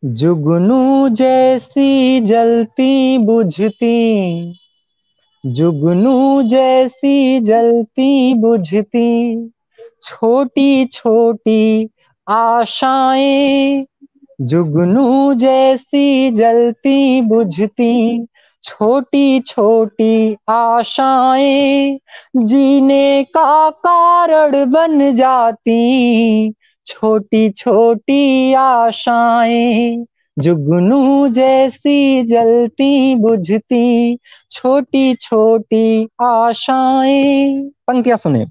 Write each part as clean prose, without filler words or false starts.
जुगनू जैसी जलती बुझती, जुगनू जैसी जलती बुझती, छोटी छोटी आशाएं, जुगनू जैसी जलती बुझती, छोटी छोटी आशाएं, जीने का कारण बन जाती, छोटी छोटी आशाएं, जुगनू जैसी जलती बुझती, छोटी छोटी आशाएं। पंक्तियां सुने।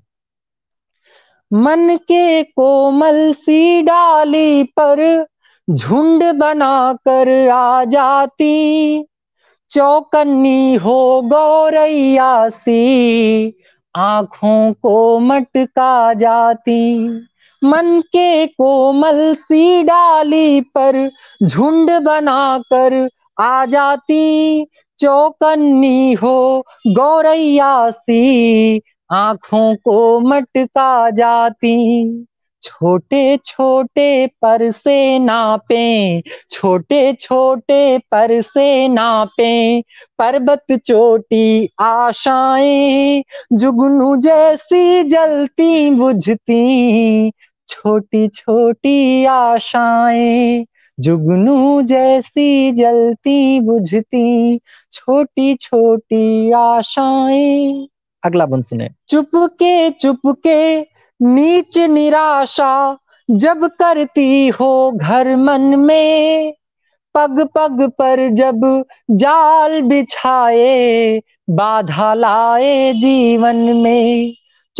मन के कोमल सी डाली पर झुंड बनाकर आ जाती, चौकन्नी हो गौरैया सी, आंखों को मटका जाती। मन के कोमल सी डाली पर झुंड बनाकर आ जाती, चौकन्नी हो गौरैया सी, आंखों को मटका जाती। छोटे छोटे पर से नापे, छोटे छोटे पर से नापे, पर्वत चोटी आशाएं, जुगनू जैसी जलती बुझती, छोटी छोटी आशाएं, जुगनू जैसी जलती बुझती, छोटी छोटी आशाएं। अगला बंद सुने। चुपके नीच निराशा जब करती हो घर मन में, पग पग पर जब जाल बिछाए, बाधा लाए जीवन में।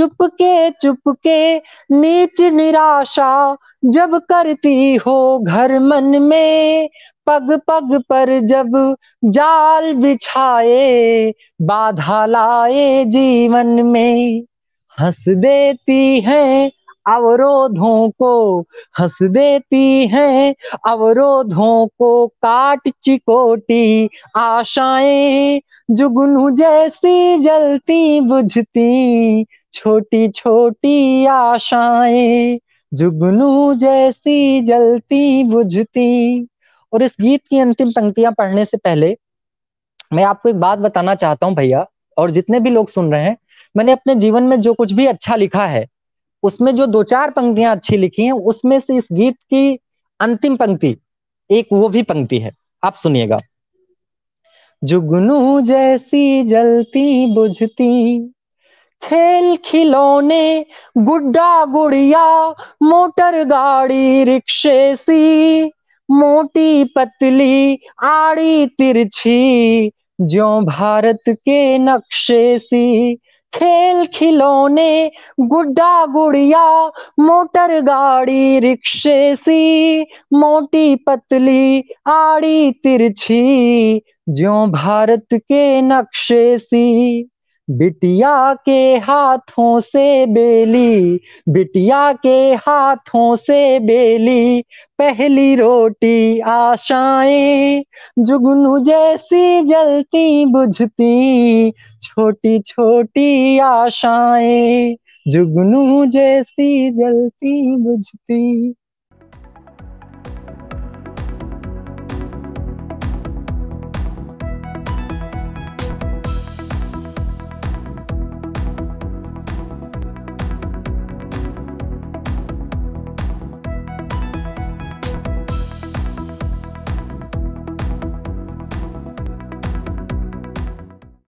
चुपके नीच निराशा जब करती हो घर मन में, पग पग पर जब जाल बिछाए, बाधा लाए जीवन में। हंस देती हैं अवरोधों को, हंस देती हैं अवरोधों को काट चिकोटी आशाएं, जुगनू जैसी जलती बुझती, छोटी छोटी आशाएं, जुगनू जैसी जलती बुझती। और इस गीत की अंतिम पंक्तियां पढ़ने से पहले मैं आपको एक बात बताना चाहता हूं भैया, और जितने भी लोग सुन रहे हैं, मैंने अपने जीवन में जो कुछ भी अच्छा लिखा है, उसमें जो दो चार पंक्तियां अच्छी लिखी हैं, उसमें से इस गीत की अंतिम पंक्ति एक वो भी पंक्ति है। आप सुनिएगा। जुगनू जैसी जलती बुझती, खेल खिलौने गुड्डा गुड़िया, मोटर गाड़ी रिक्शे सी, मोटी पतली आड़ी तिरछी, ज्यों भारत के नक्शे सी। खेल खिलौने गुड्डा गुड़िया, मोटर गाड़ी रिक्शे सी, मोटी पतली आड़ी तिरछी, ज्यों भारत के नक्शे सी। बिटिया के हाथों से बेली, बिटिया के हाथों से बेली, पहली रोटी आशाएं, जुगनू जैसी जलती बुझती, छोटी छोटी आशाएं, जुगनू जैसी जलती बुझती।